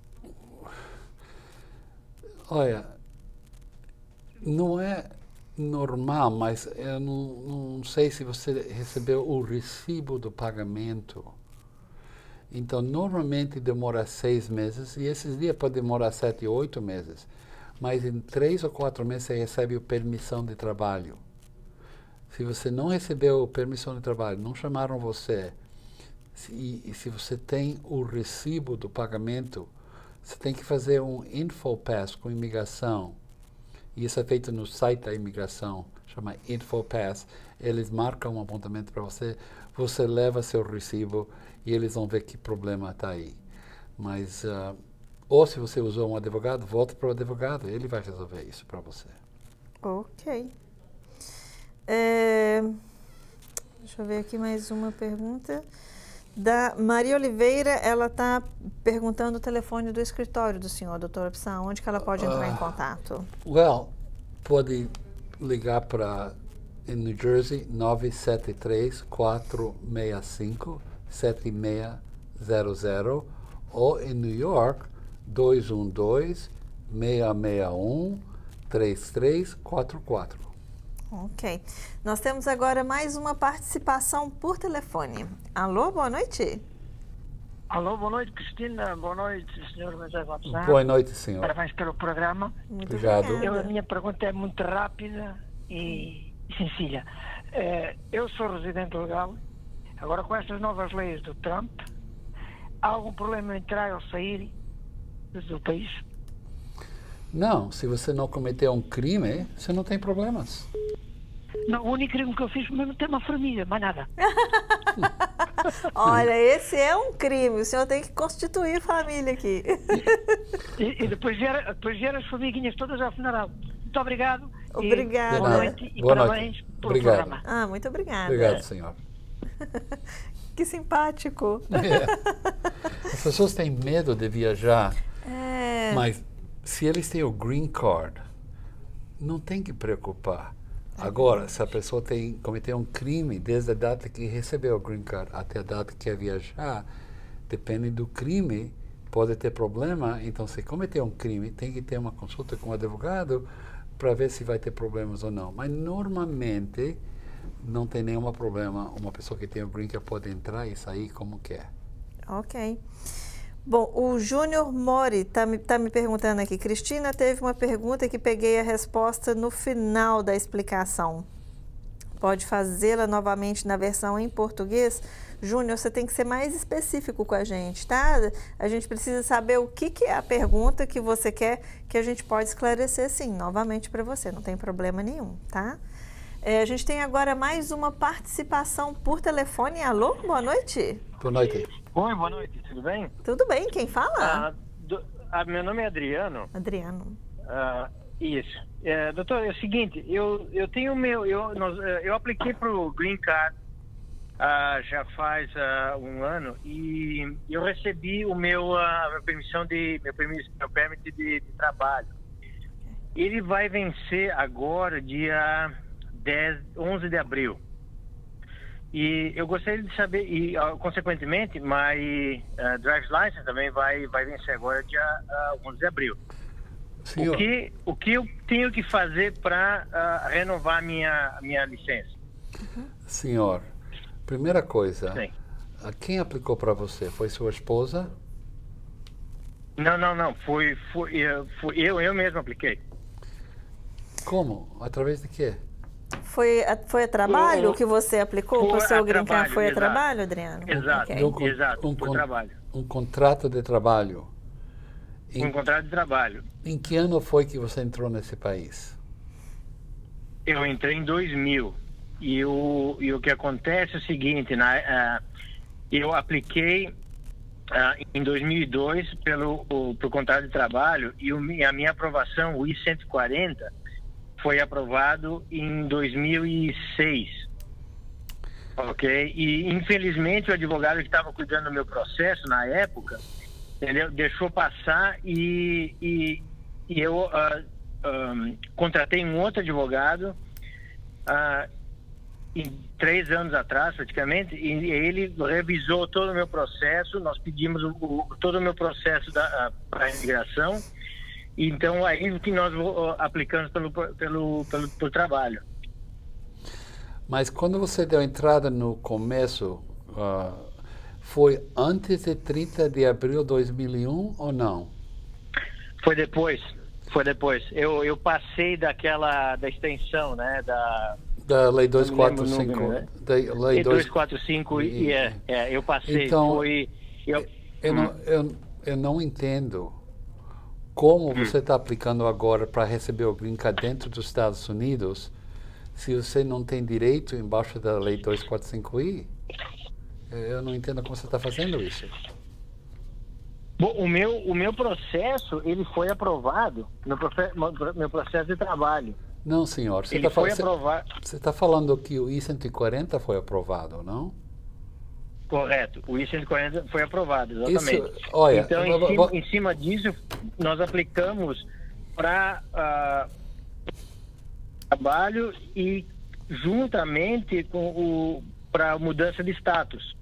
Olha, não é normal, mas eu não, não sei se você recebeu o recibo do pagamento. Então, normalmente demora seis meses, e esses dias pode demorar sete, oito meses. Mas em três ou quatro meses você recebe a permissão de trabalho. Se você não recebeu a permissão de trabalho, não chamaram você, se, e se você tem o recibo do pagamento, você tem que fazer um InfoPass com imigração. E isso é feito no site da imigração, chama InfoPass. Eles marcam um apontamento para você, você leva seu recibo e eles vão ver que problema está aí. Mas, uh, ou se você usou um advogado, volta para o advogado, ele vai resolver isso para você. Ok. É, deixa eu ver aqui mais uma pergunta. Da Maria Oliveira, ela está perguntando o telefone do escritório do senhor, doutor Epsan, onde que ela pode entrar uh, em contato? Well, pode ligar para em New Jersey, nove sete três, quatro seis cinco, sete seis zero zero, ou em New York, dois um dois, seis seis um, três três quatro quatro. Ok. Nós temos agora mais uma participação por telefone. Alô, boa noite. Alô, boa noite, Cristina. Boa noite, senhor Moisés Epsan. Boa noite, senhor. Parabéns pelo programa. Muito obrigado. obrigada. Eu, a minha pergunta é muito rápida e, e sencilla. É, eu sou residente legal. Agora, com estas novas leis do Trump, há algum problema em entrar ou sair do país? Não, se você não cometeu um crime, você não tem problemas. Não, o único crime que eu fiz foi mesmo ter uma família, mais nada. Olha, esse é um crime, o senhor tem que constituir família aqui. E, e depois vieram depois vieram as famiguinhas todas ao funeral. Muito obrigado. Obrigada. Boa noite e Boa parabéns noite. pelo Obrigado. programa. Ah, muito obrigada. Obrigado, senhor. Que simpático. É. As pessoas têm medo de viajar, É. mas se eles têm o green card, não tem que preocupar. Agora, se a pessoa tem cometeu um crime desde a data que recebeu o green card até a data que quer viajar, depende do crime, pode ter problema. Então, se cometeu um crime, tem que ter uma consulta com o advogado para ver se vai ter problemas ou não. Mas, normalmente, não tem nenhum problema. Uma pessoa que tem o green card pode entrar e sair como quer. Ok. Bom, o Júnior Mori está me, tá me perguntando aqui. Cristina, teve uma pergunta que peguei a resposta no final da explicação. pode fazê-la novamente na versão em português. Júnior, você tem que ser mais específico com a gente, tá? A gente precisa saber o que, que é a pergunta que você quer, que a gente pode esclarecer, sim, novamente para você, não tem problema nenhum, tá? É, a gente tem agora mais uma participação por telefone. Alô, boa noite. Boa noite. Oi, boa noite, tudo bem? Tudo bem, quem fala? Ah, do, ah, meu nome é Adriano. Adriano. Ah, isso. É, doutor, é o seguinte, eu, eu tenho meu, eu, nós, eu apliquei para o Green Card ah, já faz ah, um ano e eu recebi o meu, a minha permissão de, meu permisso, meu permit de, de trabalho. Ele vai vencer agora, dia dez, onze de abril. E eu gostaria de saber, e uh, consequentemente, my uh, driver's license também vai, vai vencer agora, dia uh, onze de abril. Senhor. O que, o que eu tenho que fazer para uh, renovar minha, minha licença? Senhor, primeira coisa, Sim. quem aplicou para você? Foi sua esposa? Não, não, não. Foi, foi, eu, foi, eu, eu mesmo apliquei. Como? Através de quê? Foi a, foi a trabalho o, que você aplicou para o seu Green Card? Foi a exato. trabalho, Adriano? Exato, Okay. Um, exato, um, foi um, trabalho. Um contrato de trabalho. Em, Um contrato de trabalho. em que ano foi que você entrou nesse país? Eu entrei em dois mil. E o, e o que acontece é o seguinte, né, uh, eu apliquei uh, em dois mil e dois pelo, o, pelo contrato de trabalho e, o, e a minha aprovação, o I cento e quarenta, foi aprovado em dois mil e seis. Ok? E infelizmente o advogado que estava cuidando do meu processo na época, entendeu? Deixou passar e, e, e eu uh, um, contratei um outro advogado uh, em três anos atrás, praticamente, e ele revisou todo o meu processo. Nós pedimos o, o, todo o meu processo para a imigração. Então, aí que nós uh, aplicamos pelo, pelo, pelo, pelo trabalho. Mas quando você deu entrada no começo, uh, foi antes de trinta de abril de dois mil e um ou não? Foi depois, foi depois. Eu, eu passei daquela, da extensão, né, da... Da Lei duzentos e quarenta e cinco. Número, né? Da Lei duzentos e quarenta e cinco, e, e é, é, eu passei, então, foi... Eu, eu, hum. não, eu, eu não entendo como você está aplicando agora para receber o Green Card dentro dos Estados Unidos se você não tem direito embaixo da Lei duzentos e quarenta e cinco I. Eu não entendo como você está fazendo isso. Bom, o meu, o meu processo, ele foi aprovado no profe- meu processo de trabalho. Não, senhor. Você ele está foi aprovado. Você está falando que o I cento e quarenta foi aprovado, não? Correto. O I cento e quarenta foi aprovado, exatamente. Isso, olha, então, eu, em, eu, cima, eu, em cima disso, nós aplicamos para uh, trabalho e juntamente com o para mudança de status.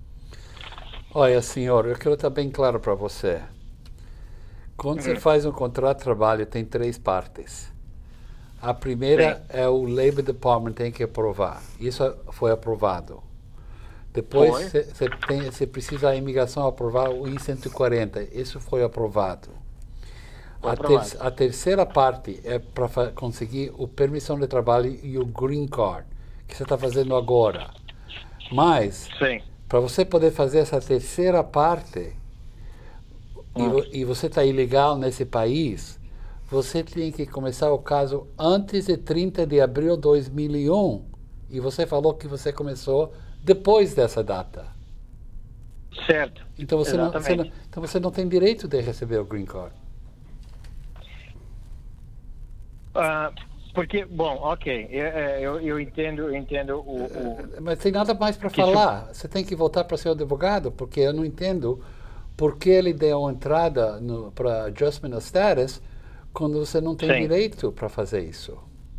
Olha, senhor, eu quero estar bem claro para você. Quando uhum. você faz um contrato de trabalho, tem três partes. A primeira Sim. é o Labor Department tem que aprovar. Isso foi aprovado. Depois você precisa a imigração aprovar o I cento e quarenta. Isso foi aprovado. Foi a, aprovado. Ter, a terceira parte é para conseguir o permissão de trabalho e o Green Card, que você está fazendo agora. Mas, para você poder fazer essa terceira parte, hum. e, e você está ilegal nesse país, você tem que começar o caso antes de trinta de abril de dois mil e um. E você falou que você começou depois dessa data. Certo. Então você, não, você não, então você não tem direito de receber o Green Card. Uh, porque, bom, ok, eu, eu, eu entendo, eu entendo o, o... Mas tem nada mais para falar. Você tem que voltar para seu advogado, porque eu não entendo por que ele deu entrada para Adjustment of Status quando você não tem Sim. direito para fazer isso.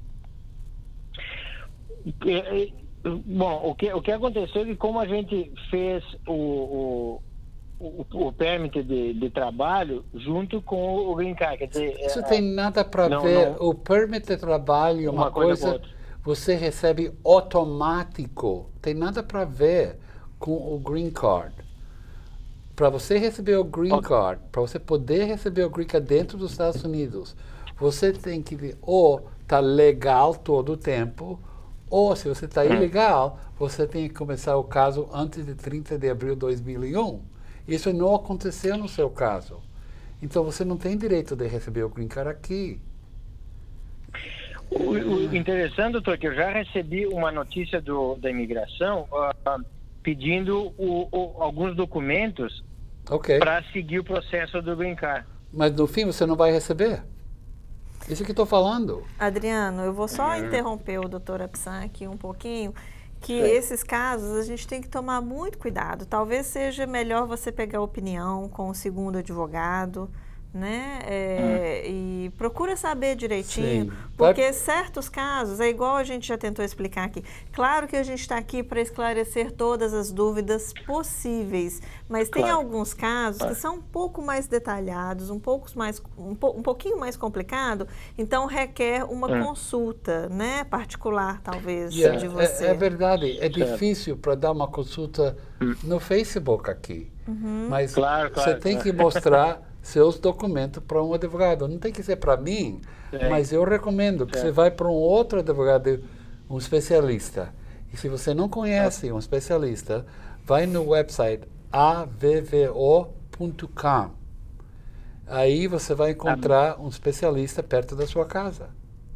Bom, o que, o que aconteceu é que como a gente fez o, o, o, o permit de, de trabalho junto com o Green Card, quer dizer... Isso é, tem nada para ver. Não, o permit de trabalho é uma, uma coisa, coisa você recebe automático. Tem nada para ver com o Green Card. Para você receber o Green okay. Card, para você poder receber o Green Card dentro dos Estados Unidos, você tem que ou tá legal todo o tempo, Ou, se você está ilegal, você tem que começar o caso antes de trinta de abril de dois mil e um. Isso não aconteceu no seu caso. Então, você não tem direito de receber o green card aqui. O, o interessante, doutor, é que eu já recebi uma notícia do, da imigração uh, pedindo o, o, alguns documentos okay. para seguir o processo do green card. Mas, no fim, você não vai receber. Isso que estou falando. Adriano, eu vou só é. interromper o doutor Apsan aqui um pouquinho, que Sim. esses casos a gente tem que tomar muito cuidado. Talvez seja melhor você pegar opinião com o segundo advogado, né? É, hum. E procura saber direitinho, Sim. porque Vai... certos casos, é igual a gente já tentou explicar aqui. Claro que a gente está aqui para esclarecer todas as dúvidas possíveis, mas claro. Tem alguns casos claro. Que são um pouco mais detalhados, um pouco mais, um, po, um pouquinho mais complicado, então requer uma hum. consulta, né? Particular, talvez, yeah, de você. É, é verdade, é difícil para dar uma consulta hum. no Facebook aqui, uhum. mas claro, claro, você tem claro. que mostrar seus documentos para um advogado. Não tem que ser para mim, é. Mas eu recomendo que é. Você vá para um outro advogado, um especialista. E se você não conhece um especialista, vai no website a v v o ponto com. Aí você vai encontrar um especialista perto da sua casa.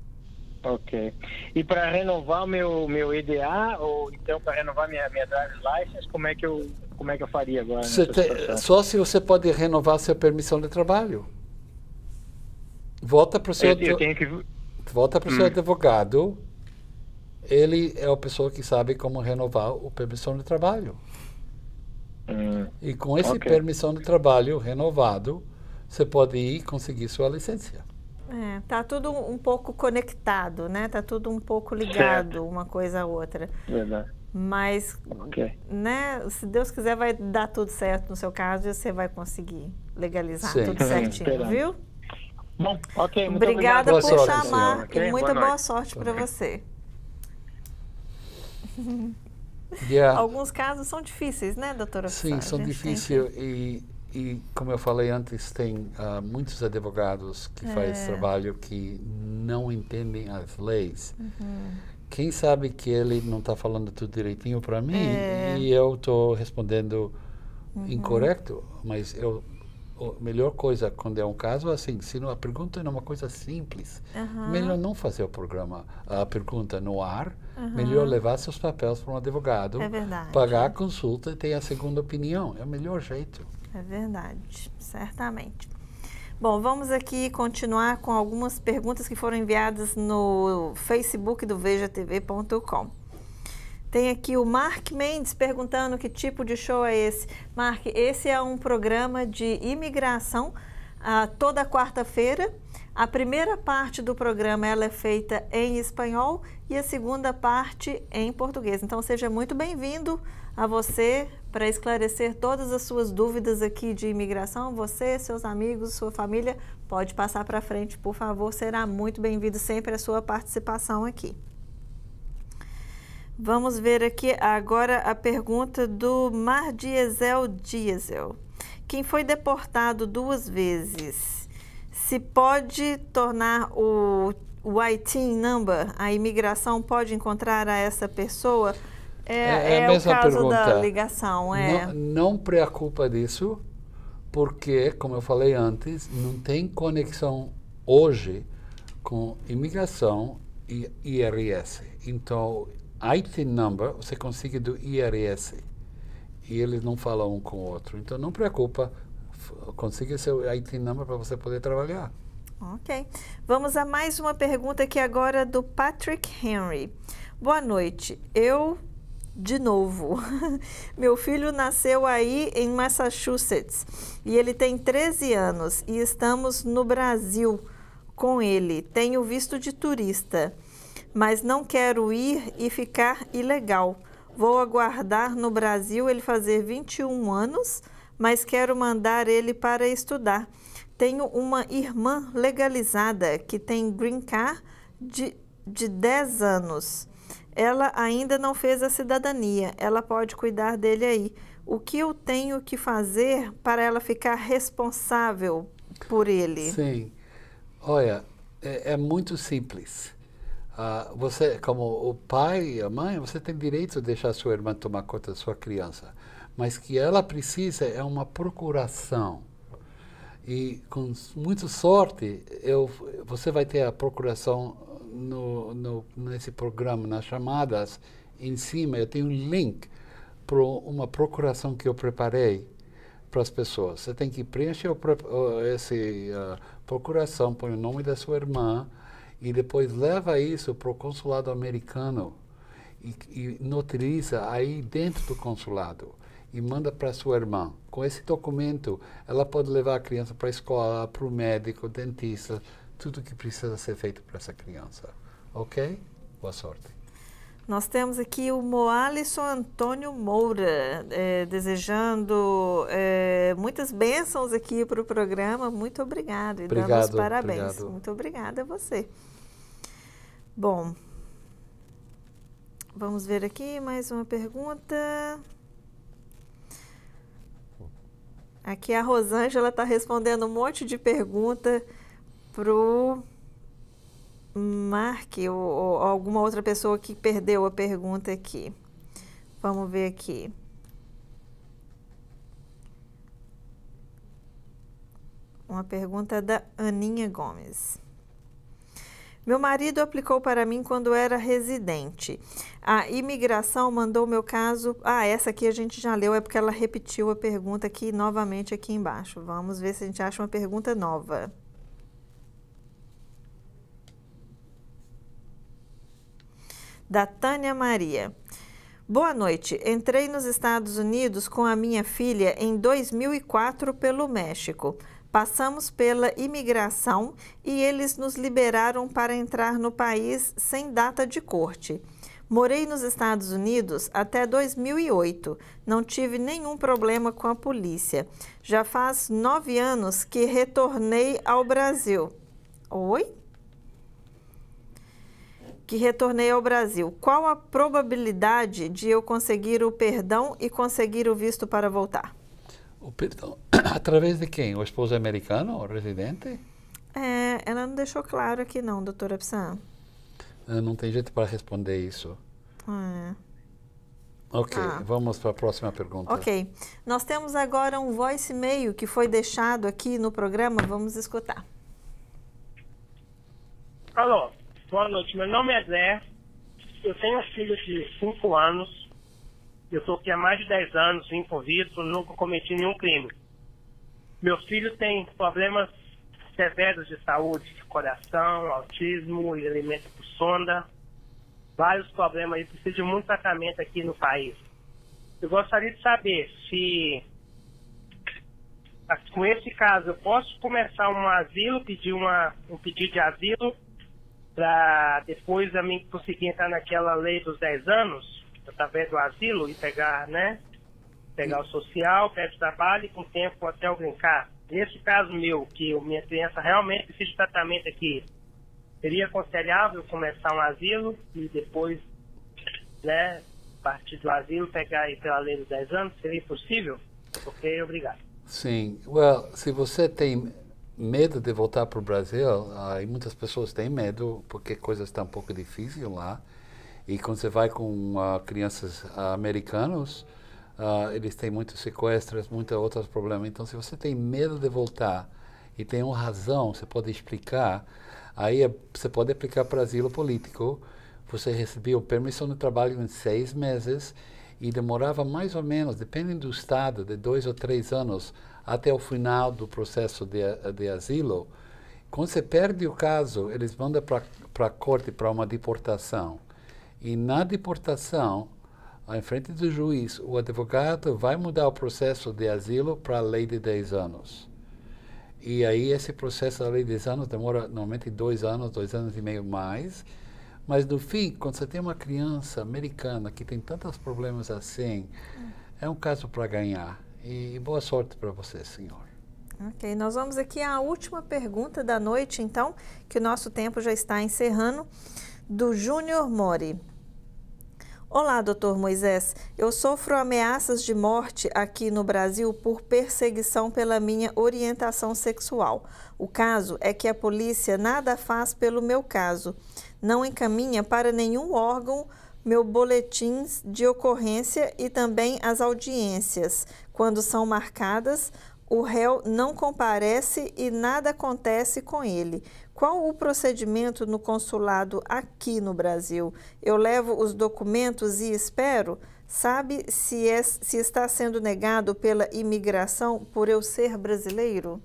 Ok. E para renovar o meu, meu E D A, ou então para renovar minha, minha driver's license, como é que eu... Como é que eu faria agora? Te, só se você pode renovar sua permissão de trabalho. Volta para o seu, eu, eu tenho que... Volta para o hum. seu advogado. Ele é a pessoa que sabe como renovar a permissão de trabalho. Hum. E com esse okay. permissão de trabalho renovado, você pode ir conseguir sua licença. É, tá tudo um pouco conectado, né? Tá tudo um pouco ligado, certo. Uma coisa a outra. Verdade. Mas, okay. né, se Deus quiser, vai dar tudo certo no seu caso e você vai conseguir legalizar Sim. tudo certinho, viu? Bom, ok. Muito Obrigada obrigado. por boa sorte, chamar okay? e muita boa, boa sorte para você. Yeah. Alguns casos são difíceis, né, doutora? Sim, são difíceis e, e, como eu falei antes, tem uh, muitos advogados que é. fazem trabalho que não entendem as leis. Uhum. Quem sabe que ele não está falando tudo direitinho para mim é. e eu estou respondendo uhum. incorreto, mas eu, a melhor coisa quando é um caso assim, se a pergunta é uma coisa simples, uhum. melhor não fazer o programa, a pergunta no ar, uhum. melhor levar seus papéis para um advogado, é verdade. pagar a consulta e ter a segunda opinião, é o melhor jeito. É verdade, certamente. Bom, vamos aqui continuar com algumas perguntas que foram enviadas no Facebook do veja t v ponto com. Tem aqui o Mark Mendes perguntando que tipo de show é esse. Mark, esse é um programa de imigração uh, toda quarta-feira. A primeira parte do programa ela é feita em espanhol e a segunda parte em português. Então, seja muito bem-vindo a você para esclarecer todas as suas dúvidas aqui de imigração. Você, seus amigos, sua família, pode passar para frente, por favor. Será muito bem-vindo sempre a sua participação aqui. Vamos ver aqui agora a pergunta do Mardiesel Diesel. Quem foi deportado duas vezes, se pode tornar o, o I T I N number, a imigração pode encontrar a essa pessoa? É, é, é a mesma o caso pergunta. da ligação, é. Não, não preocupa disso, porque, como eu falei antes, não tem conexão hoje com imigração e I R S. Então, I T I N number você consegue do I R S e eles não falam um com o outro. Então, não preocupa, consiga seu I T I N number para você poder trabalhar. Ok. Vamos a mais uma pergunta aqui agora do Patrick Henry. Boa noite. Eu... De novo, meu filho nasceu aí em Massachusetts e ele tem treze anos e estamos no Brasil com ele. Tenho visto de turista, mas não quero ir e ficar ilegal. Vou aguardar no Brasil ele fazer vinte e um anos, mas quero mandar ele para estudar. Tenho uma irmã legalizada que tem green card de, de dez anos. Ela ainda não fez a cidadania, ela pode cuidar dele aí. O que eu tenho que fazer para ela ficar responsável por ele? Sim, olha, é, é muito simples. uh, você, como o pai e a mãe, você tem direito de deixar sua irmã tomar conta da sua criança. Mas que ela precisa é uma procuração. E com muita sorte, eu, você vai ter a procuração no, no, nesse programa, nas chamadas, em cima. Eu tenho um link para uma procuração que eu preparei para as pessoas. Você tem que preencher essa uh, procuração, põe o nome da sua irmã e depois leva isso para o consulado americano e, e notariza aí dentro do consulado. E manda para sua irmã. Com esse documento, ela pode levar a criança para a escola, para o médico, dentista, tudo que precisa ser feito para essa criança. Ok? Boa sorte. Nós temos aqui o Moalisson Antônio Moura, é, desejando é, muitas bênçãos aqui para o programa. Muito obrigado e obrigado, dando os parabéns. Obrigado. Muito obrigada a você. Bom, vamos ver aqui mais uma pergunta. Aqui a Rosângela está respondendo um monte de pergunta para o Mark ou, ou alguma outra pessoa que perdeu a pergunta aqui. Vamos ver aqui. Uma pergunta da Aninha Gomes. Meu marido aplicou para mim quando era residente. A imigração mandou meu caso... Ah, essa aqui a gente já leu, é porque ela repetiu a pergunta aqui novamente aqui embaixo. Vamos ver se a gente acha uma pergunta nova. Da Tânia Maria. Boa noite. Entrei nos Estados Unidos com a minha filha em dois mil e quatro pelo México. Passamos pela imigração e eles nos liberaram para entrar no país sem data de corte. Morei nos Estados Unidos até dois mil e oito. Não tive nenhum problema com a polícia. Já faz nove anos que retornei ao Brasil. Oi? Que retornei ao Brasil. Qual a probabilidade de eu conseguir o perdão e conseguir o visto para voltar? O perdão, através de quem? O esposo americano, o residente? É, ela não deixou claro aqui não, doutora Psan. Não tem jeito para responder isso. É. Ok, ah. vamos para a próxima pergunta. Ok, nós temos agora um voicemail que foi deixado aqui no programa, vamos escutar. Alô, boa noite, meu nome é Zé, eu tenho um filho de cinco anos. Eu estou aqui há mais de dez anos, inconvicto, nunca cometi nenhum crime. Meu filho tem problemas severos de saúde, de coração, autismo, ele alimenta por sonda, vários problemas aí, precisa de muito tratamento aqui no país. Eu gostaria de saber se, com esse caso, eu posso começar um asilo, pedir uma, um pedido de asilo, para depois a mim conseguir entrar naquela lei dos dez anos, através do asilo e pegar, né, pegar o social, pegar o trabalho e com o tempo até o green card. Nesse caso meu, que a minha criança realmente precisa de tratamento aqui, seria aconselhável começar um asilo e depois, né, a partir do asilo, pegar aí pela lei dos dez anos? Seria possível? Ok, obrigado. Sim, well, se você tem medo de voltar para o Brasil, uh, e muitas pessoas têm medo porque coisas estão um pouco difíceis lá. E quando você vai com uh, crianças uh, americanos, uh, eles têm muitos sequestros, muitos outros problemas. Então, se você tem medo de voltar e tem uma razão, você pode explicar, aí é, você pode aplicar para asilo político. Você recebeu permissão de trabalho em seis meses e demorava mais ou menos, dependendo do estado, de dois ou três anos até o final do processo de, de asilo. Quando você perde o caso, eles mandam para a corte para uma deportação. E na deportação, em frente do juiz, o advogado vai mudar o processo de asilo para a lei de dez anos. E aí esse processo da lei de dez anos demora normalmente dois anos, dois anos e meio mais. Mas no fim, quando você tem uma criança americana que tem tantos problemas assim, é um caso para ganhar. E boa sorte para você, senhor. Ok, nós vamos aqui à última pergunta da noite, então, que o nosso tempo já está encerrando, do Júnior Mori. Olá, doutor Moisés. Eu sofro ameaças de morte aqui no Brasil por perseguição pela minha orientação sexual. O caso é que a polícia nada faz pelo meu caso. Não encaminha para nenhum órgão meu boletim de ocorrência e também as audiências. Quando são marcadas, o réu não comparece e nada acontece com ele. Qual o procedimento no consulado aqui no Brasil? Eu levo os documentos e espero? Sabe se, é, se está sendo negado pela imigração por eu ser brasileiro?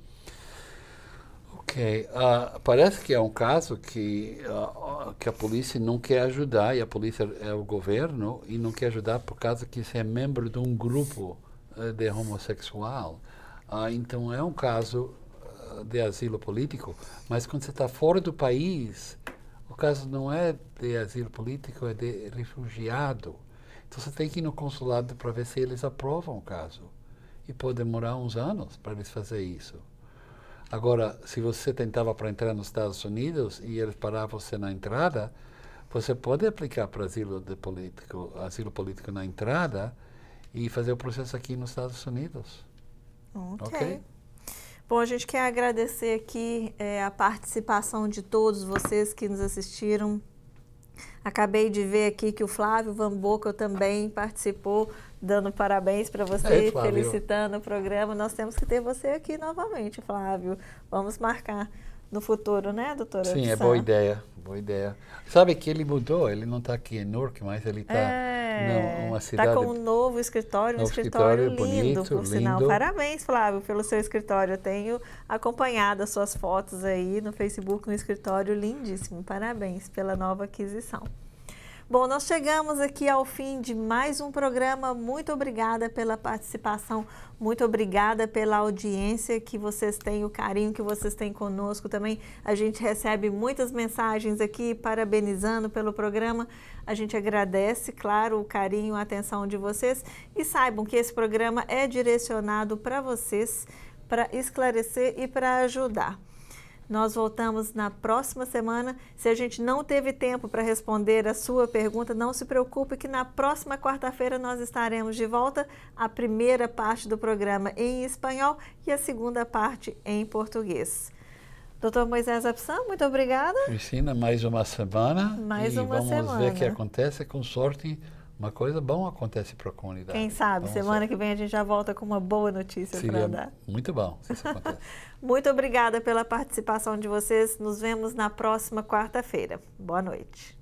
Ok. Uh, parece que é um caso que, uh, que a polícia não quer ajudar, e a polícia é o governo, e não quer ajudar por causa que você é membro de um grupo uh, de homossexual. Uh, então é um caso de asilo político, mas quando você está fora do país, o caso não é de asilo político, é de refugiado. Então você tem que ir no consulado para ver se eles aprovam o caso. E pode demorar uns anos para eles fazer isso. Agora, se você tentava para entrar nos Estados Unidos e eles paravam você na entrada, você pode aplicar para asilo de político, asilo político na entrada e fazer o processo aqui nos Estados Unidos. Ok. Ok? Bom, a gente quer agradecer aqui é, a participação de todos vocês que nos assistiram. Acabei de ver aqui que o Flávio Van Bokel também participou, dando parabéns para você, é, felicitando o programa. Nós temos que ter você aqui novamente, Flávio. Vamos marcar no futuro, né, doutora? Sim, é boa ideia, boa ideia. Sabe que ele mudou, ele não está aqui em Newark, mas ele está é, numa cidade... Está com um novo escritório, um novo escritório, escritório lindo, bonito, por sinal. lindo. Parabéns, Flávio, pelo seu escritório. Eu tenho acompanhado as suas fotos aí no Facebook, no escritório lindíssimo. Parabéns pela nova aquisição. Bom, nós chegamos aqui ao fim de mais um programa. Muito obrigada pela participação, muito obrigada pela audiência que vocês têm, o carinho que vocês têm conosco também. A gente recebe muitas mensagens aqui parabenizando pelo programa. A gente agradece, claro, o carinho, a atenção de vocês e saibam que esse programa é direcionado para vocês, para esclarecer e para ajudar. Nós voltamos na próxima semana. Se a gente não teve tempo para responder a sua pergunta, não se preocupe que na próxima quarta-feira nós estaremos de volta. A primeira parte do programa em espanhol e a segunda parte em português. doutor Moisés Absan, muito obrigada. Cristina, mais uma semana. Mais e uma vamos semana. ver o que acontece. Com sorte, uma coisa boa acontece para a comunidade. Quem sabe, vamos semana ver. que vem a gente já volta com uma boa notícia para dar. Muito bom se isso acontece. Muito obrigada pela participação de vocês. Nos vemos na próxima quarta-feira. Boa noite.